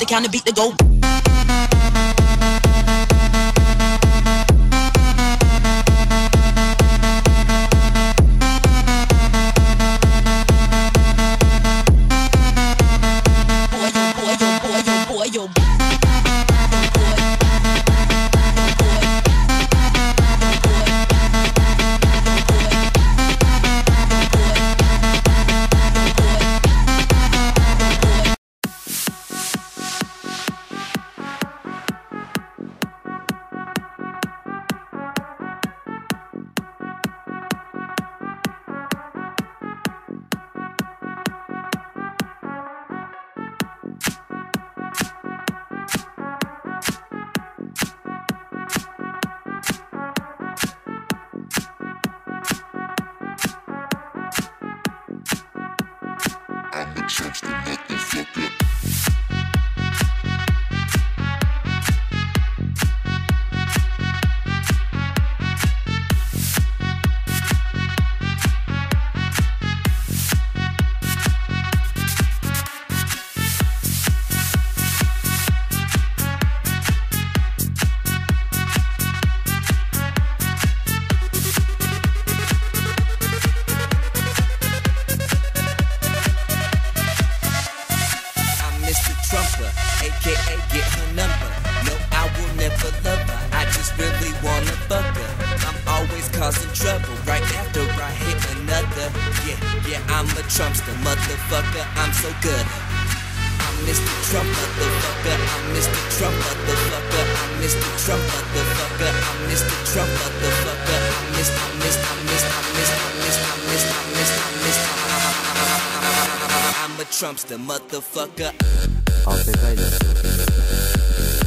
the counter, beat the go. I'm a Trumpster motherfucker. AKA get her number. No, I will never love her. I just really wanna fuck her. I'm always causing trouble right after I hit another. Yeah, I'm a Trumpster motherfucker. I'm so good. I'm Mr. Trump motherfucker. I'm Mr. Trump motherfucker. I'm Mr. Trump motherfucker. I'm Mr. Trump motherfucker. I'm a Trumpster motherfucker. 好，正解です。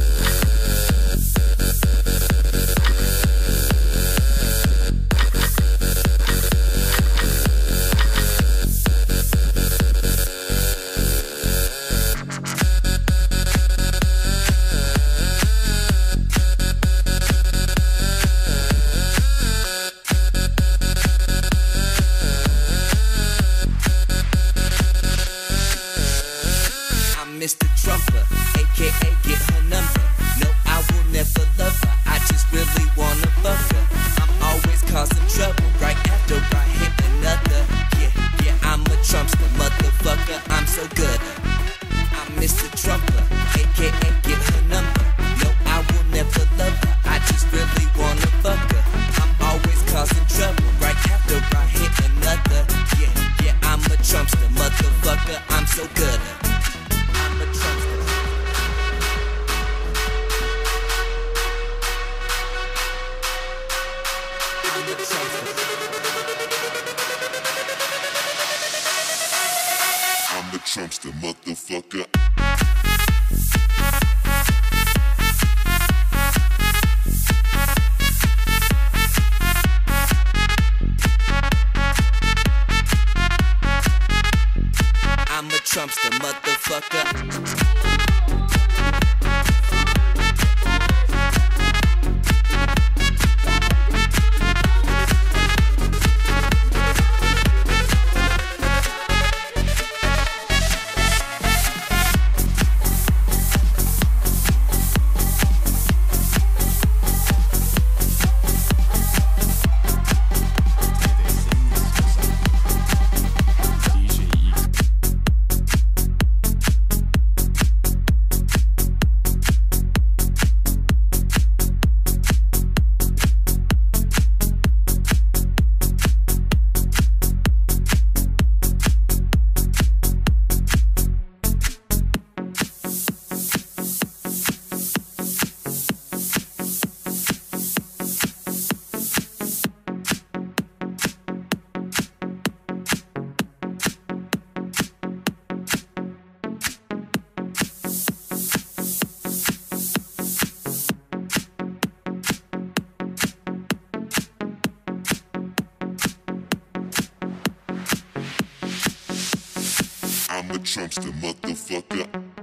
Mr. Trumper, AKA get her number. No, I will never love her. I just really wanna fuck her. I'm always causing trouble right after I hit another. Yeah, I'm a Trumpster motherfucker. I'm so good. I'm Mr. Trumper, AKA get her number. No, I will never love her. I just really wanna fuck her. I'm always causing trouble right after I hit another. Yeah, I'm a Trumpster motherfucker. I'm so good. I'm a Trumpster. I'm a Trumpster. I'm a Trumpster motherfucker. I'm a Trumpster motherfucker. I'm a Trumpster motherfucker.